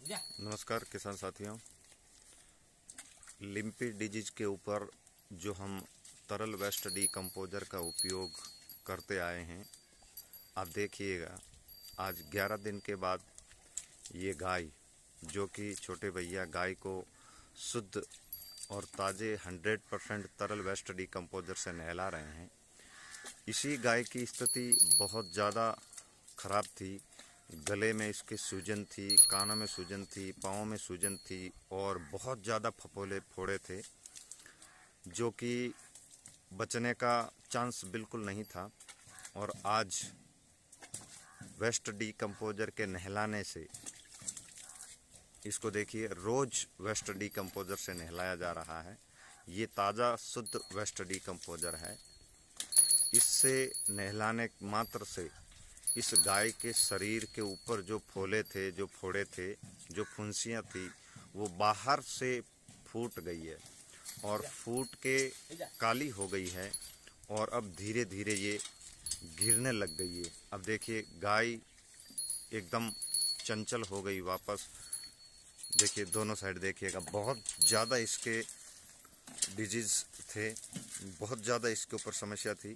नमस्कार किसान साथियों। लिम्पी डिजीज के ऊपर जो हम तरल वेस्ट डीकम्पोजर का उपयोग करते आए हैं, आप देखिएगा आज 11 दिन के बाद ये गाय, जो कि छोटे भैया गाय को शुद्ध और ताज़े 100% तरल वेस्ट डीकम्पोजर से नहला रहे हैं। इसी गाय की स्थिति बहुत ज़्यादा ख़राब थी। गले में इसके सूजन थी, कानों में सूजन थी, पाँव में सूजन थी और बहुत ज़्यादा फफोले फोड़े थे, जो कि बचने का चांस बिल्कुल नहीं था। और आज वेस्ट डीकम्पोजर के नहलाने से, इसको देखिए, रोज़ वेस्ट डीकम्पोजर से नहलाया जा रहा है। ये ताज़ा शुद्ध वेस्ट डीकम्पोजर है। इससे नहलाने मात्र से इस गाय के शरीर के ऊपर जो फोले थे, जो फोड़े थे, जो फुंसियाँ थी, वो बाहर से फूट गई है और फूट के काली हो गई है और अब धीरे धीरे ये गिरने लग गई है। अब देखिए गाय एकदम चंचल हो गई वापस। देखिए दोनों साइड देखिएगा, बहुत ज़्यादा इसके डिजीज़ थे, बहुत ज़्यादा इसके ऊपर समस्या थी।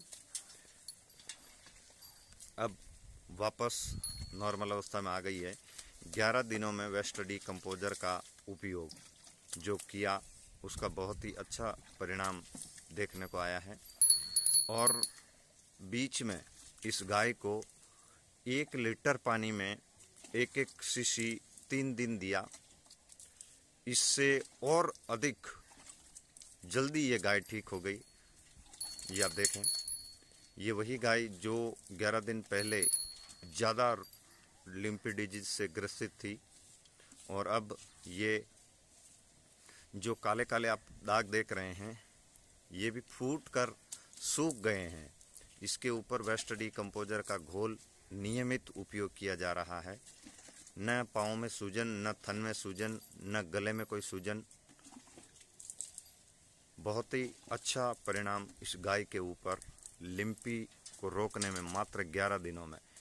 अब वापस नॉर्मल अवस्था में आ गई है। 11 दिनों में वेस्ट डीकम्पोजर का उपयोग जो किया, उसका बहुत ही अच्छा परिणाम देखने को आया है। और बीच में इस गाय को 1 लीटर पानी में 1-1 शीशी 3 दिन दिया। इससे और अधिक जल्दी ये गाय ठीक हो गई। ये आप देखें, ये वही गाय जो 11 दिन पहले ज़्यादा लिम्पी डिजीज से ग्रसित थी। और अब ये जो काले काले आप दाग देख रहे हैं, ये भी फूट कर सूख गए हैं। इसके ऊपर वेस्ट डीकम्पोजर का घोल नियमित उपयोग किया जा रहा है। न पाँव में सूजन, न थन में सूजन, न गले में कोई सूजन। बहुत ही अच्छा परिणाम इस गाय के ऊपर लिम्पी को रोकने में मात्र 11 दिनों में